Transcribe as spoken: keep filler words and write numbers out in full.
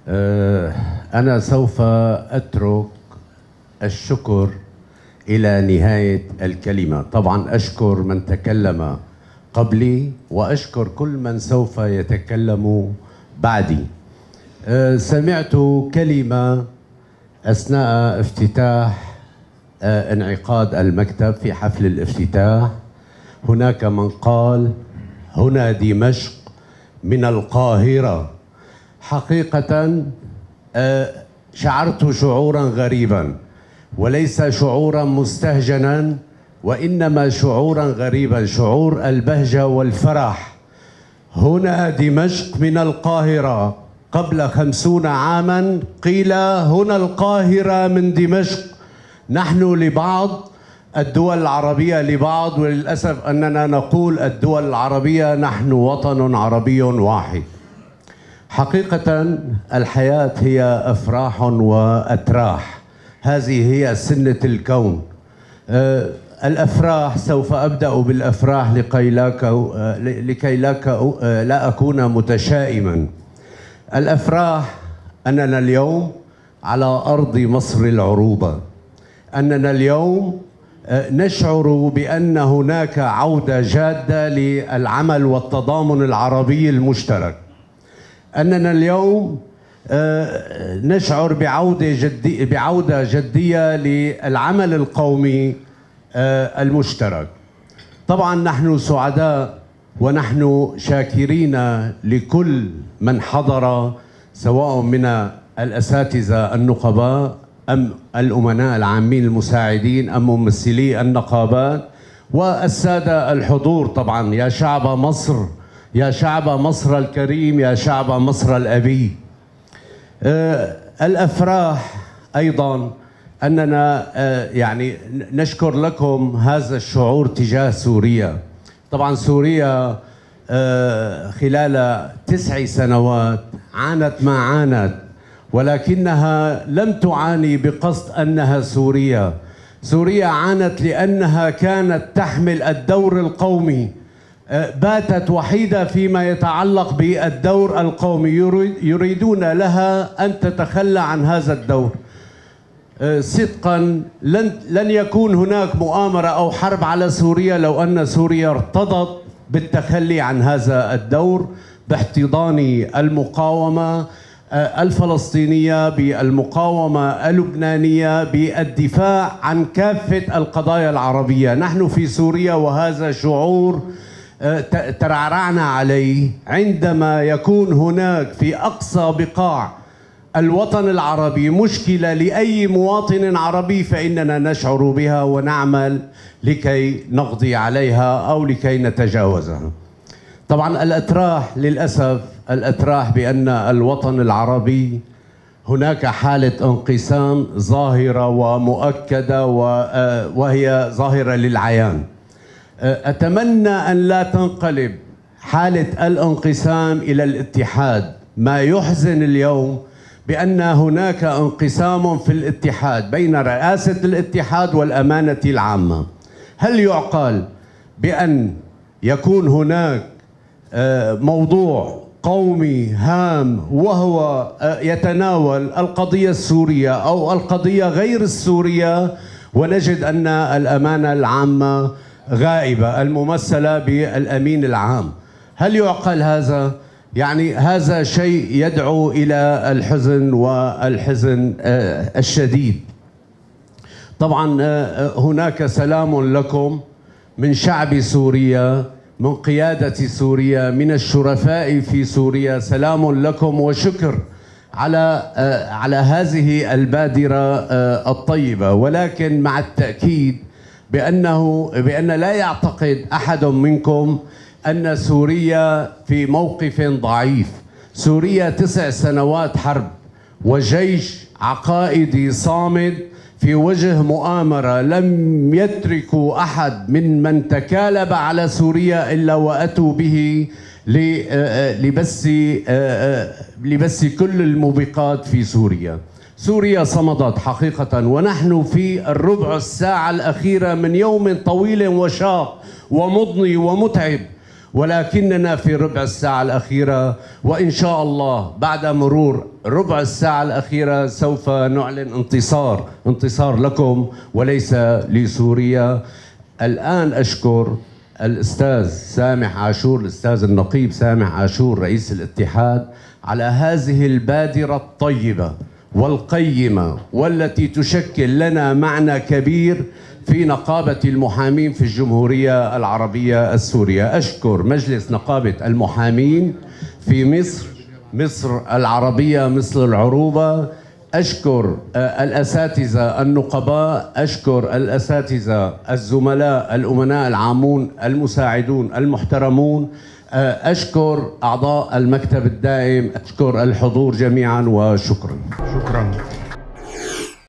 أنا سوف أترك الشكر إلى نهاية الكلمة. طبعا أشكر من تكلم قبلي وأشكر كل من سوف يتكلم بعدي. سمعت كلمة أثناء افتتاح انعقاد المكتب في حفل الافتتاح. هناك من قال هنا دمشق من القاهرة. حقيقة شعرت شعورا غريبا، وليس شعورا مستهجنا، وإنما شعورا غريبا، شعور البهجة والفرح. هنا دمشق من القاهرة. قبل خمسون عاما قيل هنا القاهرة من دمشق. نحن لبعض الدول العربية لبعض، وللأسف أننا نقول الدول العربية نحن وطن عربي واحد. حقيقة الحياة هي أفراح وأتراح، هذه هي سنة الكون. أه الأفراح، سوف أبدأ بالأفراح لكي لا لكي لا لا أكون متشائما. الأفراح أننا اليوم على أرض مصر العروبة، أننا اليوم نشعر بأن هناك عودة جادة للعمل والتضامن العربي المشترك، أننا اليوم نشعر بعودة جدية بعودة جدية للعمل القومي المشترك. طبعا نحن سعداء ونحن شاكرين لكل من حضر، سواء من الأساتذة النقباء أم الأمناء العامين المساعدين أم ممثلي النقابات والسادة الحضور. طبعا يا شعب مصر، يا شعب مصر الكريم، يا شعب مصر الأبي. آه الأفراح أيضا أننا آه يعني نشكر لكم هذا الشعور تجاه سوريا. طبعا سوريا آه خلال تسع سنوات عانت ما عانت، ولكنها لم تعاني بقصد أنها سوريا. سوريا عانت لأنها كانت تحمل الدور القومي، باتت وحيدة فيما يتعلق بالدور القومي، يريدون لها أن تتخلى عن هذا الدور. صدقا لن, لن يكون هناك مؤامرة أو حرب على سوريا لو أن سوريا ارتضت بالتخلي عن هذا الدور، باحتضان المقاومة الفلسطينية، بالمقاومة اللبنانية، بالدفاع عن كافة القضايا العربية. نحن في سوريا وهذا شعور ترعرعنا عليه عندما يكون هناك في أقصى بقاع الوطن العربي مشكلة لأي مواطن عربي، فإننا نشعر بها ونعمل لكي نقضي عليها أو لكي نتجاوزها. طبعا الأتراح، للأسف الأتراح بأن الوطن العربي هناك حالة انقسام ظاهرة ومؤكدة، وهي ظاهرة للعيان. أتمنى أن لا تنقلب حالة الانقسام إلى الاتحاد. ما يحزن اليوم بأن هناك انقسام في الاتحاد بين رئاسة الاتحاد والأمانة العامة. هل يعقل بأن يكون هناك موضوع قومي هام وهو يتناول القضية السورية أو القضية غير السورية، ونجد أن الأمانة العامة غائبة الممثلة بالأمين العام؟ هل يعقل هذا؟ يعني هذا شيء يدعو إلى الحزن والحزن الشديد. طبعا هناك سلام لكم من شعب سوريا، من قيادة سوريا، من الشرفاء في سوريا. سلام لكم وشكر على على هذه البادرة الطيبة، ولكن مع التأكيد بأنه بأن لا يعتقد أحد منكم أن سوريا في موقف ضعيف. سوريا تسع سنوات حرب وجيش عقائدي صامد في وجه مؤامرة. لم يتركوا أحد من من تكالب على سوريا إلا وأتوا به لبث لبث كل الموبقات في سوريا. سوريا صمدت حقيقة، ونحن في الربع الساعة الأخيرة من يوم طويل وشاق ومضني ومتعب، ولكننا في ربع الساعة الأخيرة، وإن شاء الله بعد مرور ربع الساعة الأخيرة سوف نعلن انتصار انتصار لكم وليس لسوريا. الآن أشكر الأستاذ سامح عاشور، الأستاذ النقيب سامح عاشور رئيس الاتحاد، على هذه البادرة الطيبة والقيمة والتي تشكل لنا معنى كبير في نقابة المحامين في الجمهورية العربية السورية. أشكر مجلس نقابة المحامين في مصر مصر العربية، مصر العروبة. أشكر الأساتذة النقباء، أشكر الأساتذة الزملاء الأمناء العامون المساعدون المحترمون، أشكر أعضاء المكتب الدائم، أشكر الحضور جميعا وشكرا. شكرا.